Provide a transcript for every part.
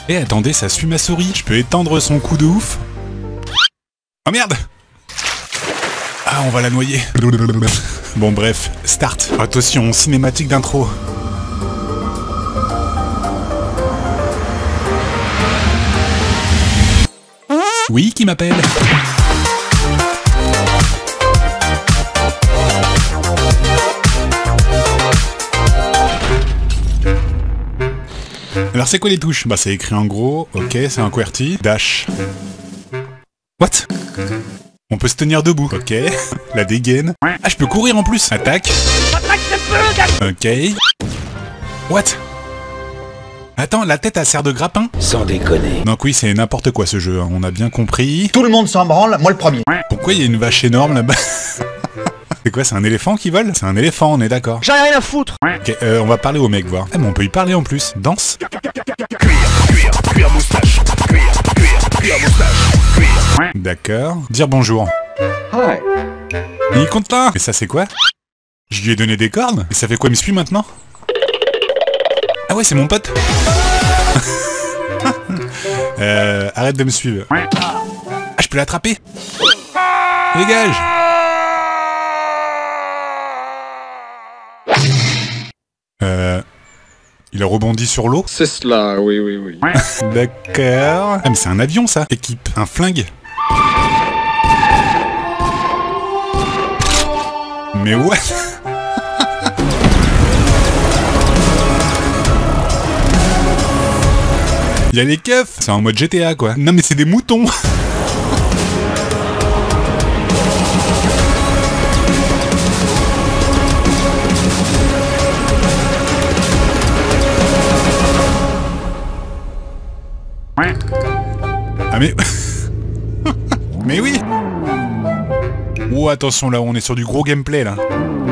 Eh attendez, ça suit ma souris. Je peux étendre son coup de ouf. Oh merde! Ah, on va la noyer. Bon bref, start. Attention, cinématique d'intro. Oui, qui m'appelle? Alors c'est quoi les touches? Bah c'est écrit en gros, ok, c'est un QWERTY, dash. What? On peut se tenir debout, ok. La dégaine. Ah, je peux courir en plus. Attaque. Ok. What? Attends, la tête elle sert de grappin? Sans déconner. Donc oui, c'est n'importe quoi ce jeu, hein. On a bien compris. Tout le monde s'en branle, moi le premier. Pourquoi il y a une vache énorme là-bas? C'est quoi, c'est un éléphant qui vole? C'est un éléphant, on est d'accord. J'en ai rien à foutre. Ok, on va parler au mec, voir. Ah, mais on peut y parler en plus. Danse. Cuir moustache. Cuir moustache. D'accord. Dire bonjour. Hi. Il est content. Et ça c'est quoi? Je lui ai donné des cornes. Et ça fait quoi, il me suit maintenant? Ah ouais, c'est mon pote. Arrête de me suivre. Ah, je peux l'attraper. Dégage. Il a rebondi sur l'eau. C'est cela, oui. D'accord. Ah mais c'est un avion ça. Équipe. Un flingue. Mais what? Il y a les keufs. C'est en mode GTA quoi. Non mais c'est des moutons. Ah mais... mais oui. Oh attention là, on est sur du gros gameplay là.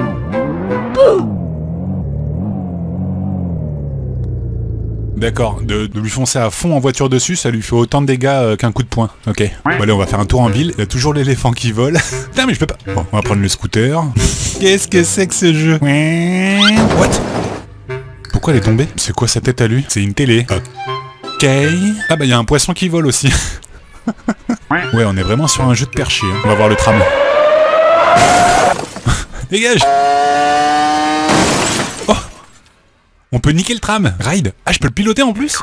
D'accord, de lui foncer à fond en voiture dessus, ça lui fait autant de dégâts qu'un coup de poing. Ok. Bon, allez, on va faire un tour en ville. Il y a toujours l'éléphant qui vole. Putain, mais je peux pas... Bon, on va prendre le scooter. Qu'est-ce que c'est que ce jeu? What? Pourquoi elle est tombée? C'est quoi sa tête à lui? C'est une télé. Ok. Ah bah il y a un poisson qui vole aussi. Ouais, on est vraiment sur un jeu de perché. Hein. On va voir le tram. Dégage! Oh! On peut niquer le tram. Ride. Ah, je peux le piloter en plus?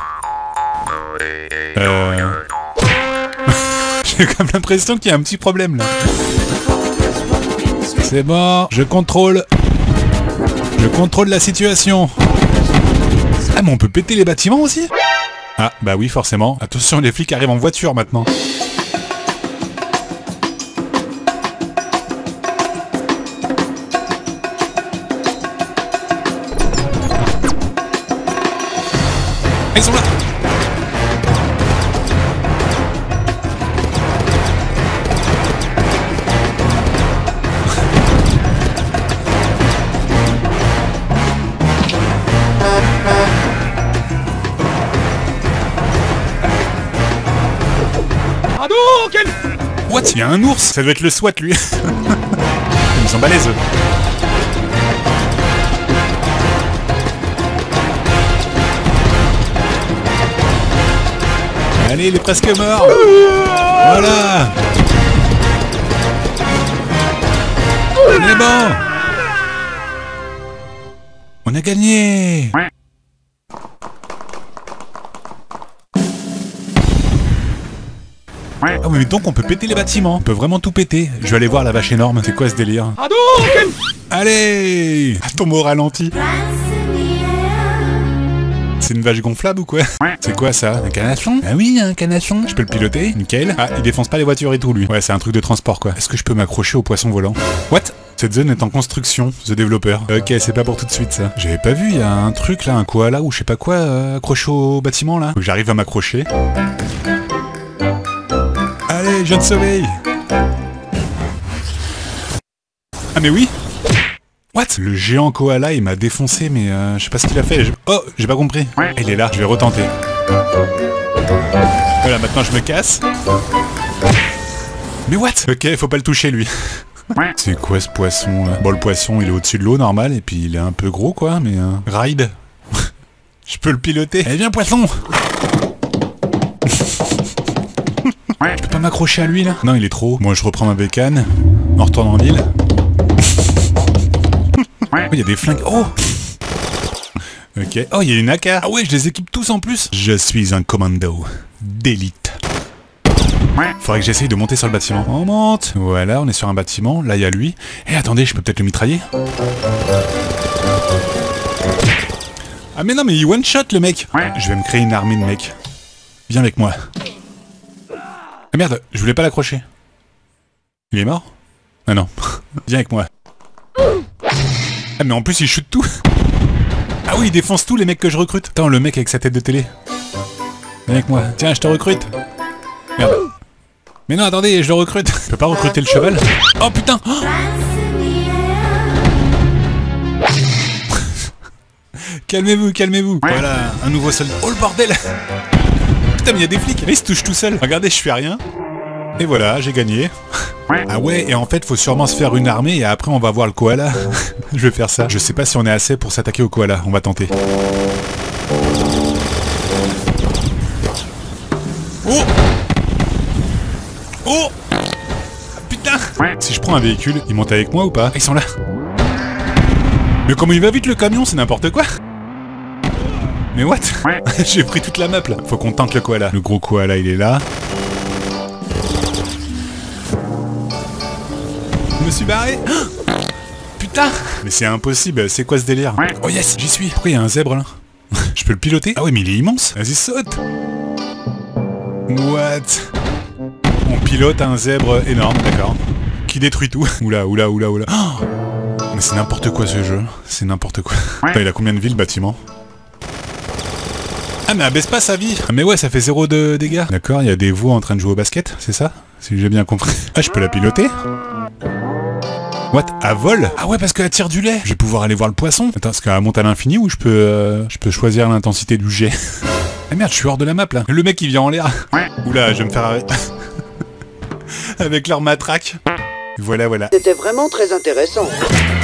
J'ai comme l'impression qu'il y a un petit problème là. C'est bon, je contrôle. Je contrôle la situation. Ah, mais on peut péter les bâtiments aussi? Ah, bah oui, forcément. Attention, les flics arrivent en voiture maintenant. Ils sont là. What? Il y a un ours? Ça doit être le SWAT lui. Ils sont balèzes. Allez, il est presque mort. Voilà. On est bon. On a gagné. Ah oui, mais donc on peut péter les bâtiments. On peut vraiment tout péter. Je vais aller voir la vache énorme. C'est quoi ce délire? Allez. Tombe au ralenti. C'est une vache gonflable ou quoi? C'est quoi ça? Un canasson? Ah oui, un canasson. Je peux le piloter? Nickel. Ah, il défonce pas les voitures et tout lui. Ouais, c'est un truc de transport quoi. Est-ce que je peux m'accrocher au poisson volant? What? Cette zone est en construction, The Developer. Ok, c'est pas pour tout de suite ça. J'avais pas vu, il y a un truc là, un koala ou je sais pas quoi, accroché au bâtiment là. Faut que j'arrive à m'accrocher. Allez, je viens de sauver. Ah mais oui. What? Le géant koala il m'a défoncé mais je sais pas ce qu'il a fait. Oh, j'ai pas compris. Il est là, je vais retenter. Voilà, maintenant je me casse. Mais what? Ok, faut pas le toucher lui. C'est quoi ce poisson là? Bon, le poisson il est au-dessus de l'eau normal et puis il est un peu gros quoi, mais ride. Je peux le piloter. Allez viens poisson. Je peux pas m'accrocher à lui là? Non, il est trop haut. Moi je reprends ma bécane. On retourne en ville. Oh, il y a des flingues. Oh! Ok. Oh, il y a une AK. Ah ouais, je les équipe tous en plus. Je suis un commando d'élite. Faudrait que j'essaye de monter sur le bâtiment. On monte. Voilà, on est sur un bâtiment. Là, il y a lui. Eh, attendez, je peux peut-être le mitrailler? Ah mais non, mais il one-shot le mec. Je vais me créer une armée de mecs. Viens avec moi. Ah merde, je voulais pas l'accrocher. Il est mort? Ah non. Viens avec moi. Ah mais en plus il shoot tout. Ah oui, il défonce tous les mecs que je recrute. Attends, le mec avec sa tête de télé. Viens avec moi. Tiens, je te recrute. Merde. Mais non, attendez, je le recrute. Je peux pas recruter le cheval? Oh putain! Oh, calmez-vous, calmez-vous. Voilà, un nouveau soldat. Oh le bordel! Putain, mais il y a des flics. Ils se touchent tout seuls. Regardez, je fais rien. Et voilà, j'ai gagné. Ah ouais, et en fait, faut sûrement se faire une armée et après on va voir le koala. Je vais faire ça. Je sais pas si on est assez pour s'attaquer au koala. On va tenter. Oh! Oh! Putain! Si je prends un véhicule, ils montent avec moi ou pas? Ils sont là. Mais comment il va vite le camion, c'est n'importe quoi! Mais what? J'ai pris toute la map là. Faut qu'on tente le koala. Le gros koala, il est là. Je me suis barré. Putain! Mais c'est impossible, c'est quoi ce délire? Oh yes, j'y suis. Pourquoi il y a un zèbre là? Je peux le piloter? Ah ouais, mais il est immense. Vas-y, saute. What? On pilote un zèbre énorme, d'accord. Qui détruit tout. Oula, oula, oula, oula. Oh, mais c'est n'importe quoi ce jeu. C'est n'importe quoi. Attends, il a combien de vies le bâtiment? Ah mais abaisse pas sa vie. Ah mais ouais, ça fait 0 de dégâts. D'accord, il y a des veaux en train de jouer au basket, c'est ça? Si j'ai bien compris. Ah, je peux la piloter? What? À vol? Ah ouais, parce qu'elle tire du lait. Je vais pouvoir aller voir le poisson. Attends, est-ce qu'elle monte à l'infini ou je peux choisir l'intensité du jet? Ah merde, je suis hors de la map là. Le mec il vient en l'air. Oula, je vais me faire arrêter. Avec leur matraque. Voilà, voilà. C'était vraiment très intéressant.